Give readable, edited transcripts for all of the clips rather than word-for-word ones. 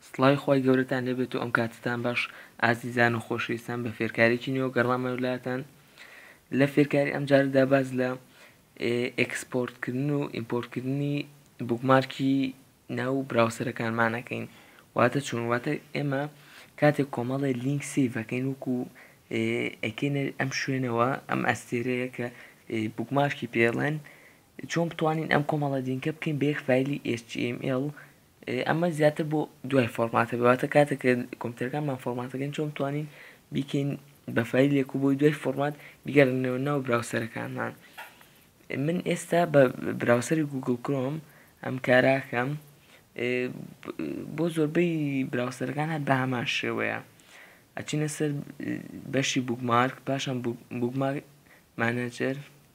سڵاوی خۆی گەورەتان لێبێت و ئەم کاتتان باش ئازیزان و خۆشەویستان بە فێرکاریی نوێ گەڕامە ویلاتان. لە فێرکاری ئەم جاردا باز لە ئێکسپۆرتکردن و ئیمپۆرتکردنی بوکمارکی ناو براوسەرەکانمانەکەین. واتە چۆن؟ واتە ئێمە کاتێک کۆمەڵی لینک سیڤەکەین وەکو ئەکەینە ئەم شوێنەوە، ئەم ئەستێرەیە کە بوکمارکی پێڵێن، چۆن بتوانین ئەم کۆمەڵە لینکە بکەین بە یەک فایلی HTML. ئەمە زیاتر بۆ دوای فۆرماتە بێواتە کاتێک کۆمپیوتەرەکانمان فۆرماتەکەین چۆن بتوانین بیکەین بە فایلێک و بۆی دوای فۆرمات بیگەڕێنەوە ناو براوسەرەکانمان. من ئێستا بە براوسەری گوگل کرۆم ئەم کاراکەم. بۆ زۆربەی براوسەرەکان هەر بە هەمان شێوەیە ئەچینە سەر بەشی بوکمارک، پاشان بوکمارک مانەجەر،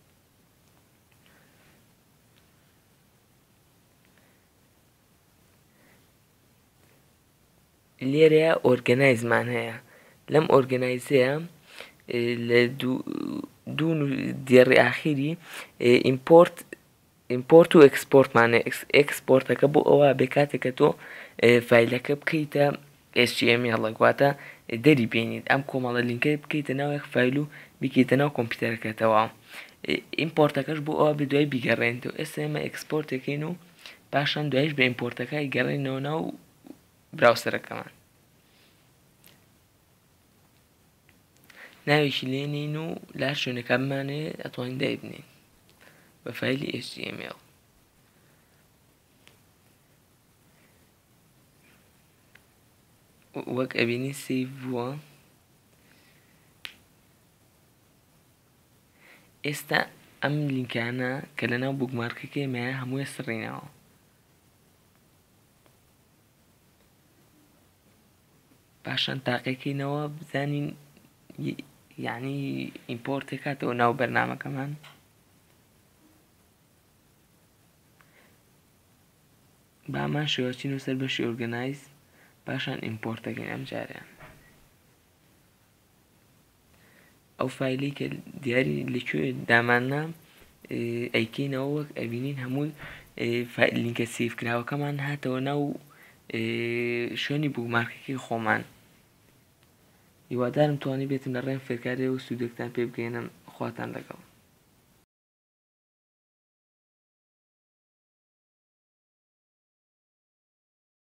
لێرەیە ئۆرگەنایزمان هەیە. لەم ئۆرگەنایزەیە لە دوو دیێڕی ئاخیری ئیمپۆرت و ئێکسپۆرتمانە. ئێکسپۆرتەکە بۆ ئەوە بێ کاتێکە تۆ فایلەکە بکەیتە HTML، واتە دەری بینیت ئەم کۆمەڵە لینکە بکەیتە ناو یەک فایل و بیکەیتە ناو کۆمپیوتەرەکەتەوە. ئیمپۆرتەکەش بۆ ئەوە بێ دوای بیگەڕێنیتەوە. ئێستا ئێمە ئێکسپۆرتەکەین و پاشان دوایش بە ئیمپۆرتەکە گەڕێنەوە ناو براوسەرەکەمان. ناوێکی لێنین و لا شوێنەکە بمانێ ئەتوانین دایبنین بە فایلی HTML. وەک ئەبینی سیڤ بووە. ئێستا ئەم لینکانە کە لەناو بوکمارکەکەیمە هەمووی سڕینەوە. پاشان تاقیکەینەوە بزانین یعنی ئیمپۆرتێک کاتەوە ناو بەرنامەکەمان. با ئەمان شێوە چینەوە سەر بەشی ئۆرگەنایز، پاشان ئیمپۆرتەکەین. ئەم جاریان ئەو فایلی کە دیاری لەکوێ داماننا ئەیکەینەوە. وەک ئەبینین هەمووی لینکە سیڤکراوەکەمان هاتەوە ناو شوێنی بوکمارکەکەی خۆمان. هیوادارم توانی بێتم لە ڕێم فێرکاریەوە سوودێکتان پێ بگەێنم. خواتان لەگەڵ.